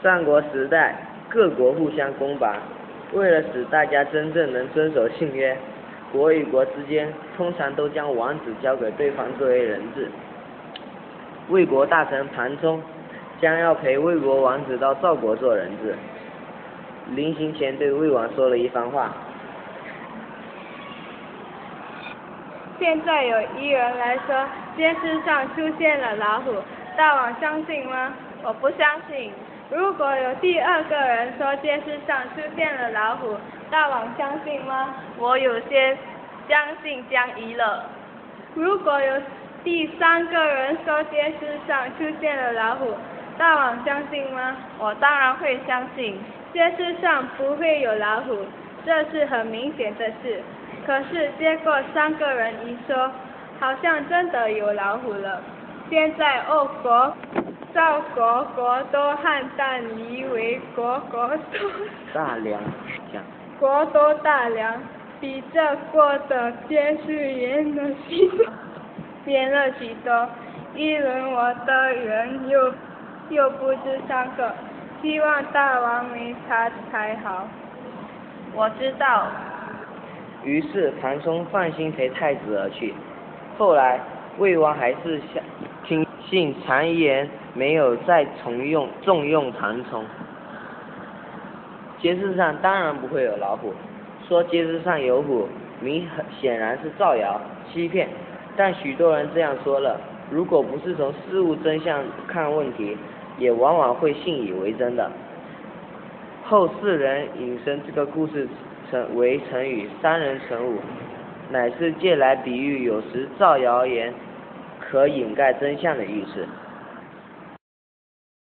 战国时代，各国互相攻拔，为了使大家真正能遵守信约，国与国之间通常都将王子交给对方作为人质。魏国大臣庞冲将要陪魏国王子到赵国做人质，临行前对魏王说了一番话。 现在有一人来说街市上出现了老虎，大王相信吗？ 我不相信。 如果有第二个人说街市上出现了老虎，大王相信吗？ 我有些将信将疑了。 如果有第三个人说街市上出现了老虎，大王相信吗？ 我当然会相信。 街市上不会有老虎，这是很明显的事。可是结果三个人一说，好像真的有老虎了。现在魏国、赵国国都汉旦以为国都大梁讲国都大梁，比这过的街市严了许多，议论我的人又不止3个，希望大王没差才好。 我知道。 于是庞冲放心陪太子而去。后来魏王还是听信谗言，没有再重用庞冲。街市上当然不会有老虎，说街市上有虎，显然是造谣欺骗，但许多人这样说了，如果不是从事物真相看问题，也往往会信以为真的。后世人引申这个故事为成语3人成虎，乃是借来比喻有时造谣言可掩盖真相的意思。